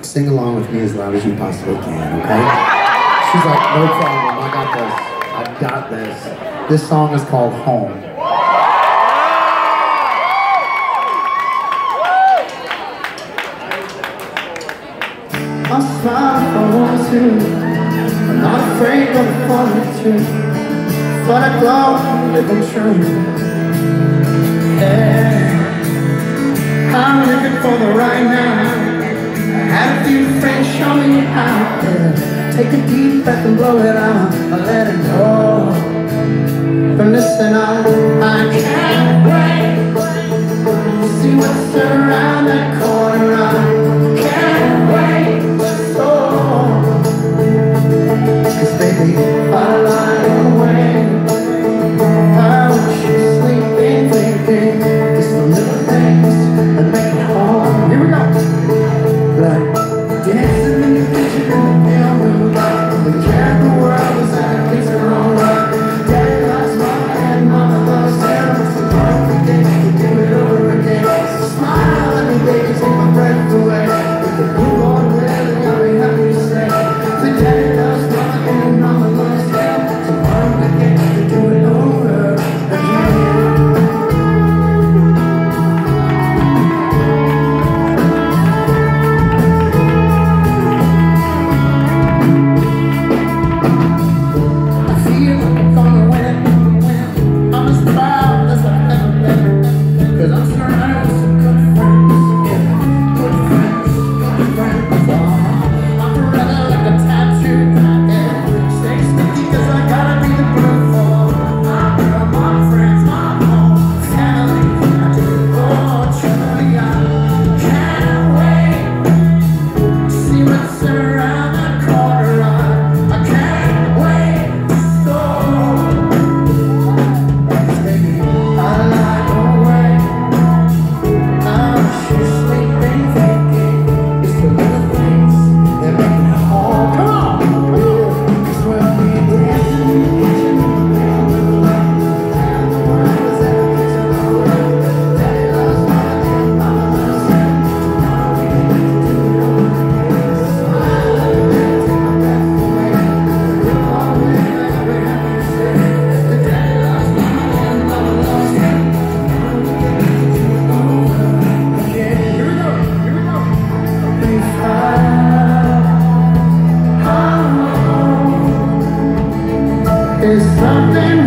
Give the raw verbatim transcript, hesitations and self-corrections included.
sing along with me as loud as you possibly can, okay? She's like, no problem, I got this. I've got this. This song is called Home. I'll smile if I want to. I'm not afraid of the falling truth, but I glow and live in truth. Yeah, I'm living for the right now. I had a few friends show me how. Yeah. Take a deep breath and blow it out. I let it go. But listen, I, I can't wait to see what's around that corner. I can't wait. Cause baby, I lie awake. I wish you sleeping, thinking it's the little things that make it home. Here we go. Like dancing in the kitchen in the pale moonlight. We care the world is at its own right. Daddy loves mama and mama loves him. It's the perfect day to do it over again. So smile at me, baby, take my breath away. With the blue on red, I'll be happy to say the daddy loves mama and mama loves him. Tomorrow we get to do it over again. I feel like I'm gonna win. I'm as proud as I've ever been. Cause I'm surrounded with some good friends. Yeah, good friends, good friends. Oh, I'm forever like a tattoo. Yeah, stay sticky cause I gotta be the proof for my girl, my friends, my home, family. I do it all truly. I can't wait to see what's around that corner. I, I can't wait to go. Cause baby, I lie awake. I wish you sleeping, thinking it's the little things that make it home. Come on! Cause when we dancing in the kitchen, and the world is at the kitchen door. Daddy loves mama and mama loves him. Tomorrow we get to do it over again. Smile at me, take my breath away. We're all living like we're happy to say that daddy loves mama and mama loves him. Tomorrow we get to do it over again. Here we go, here we go. We find home is something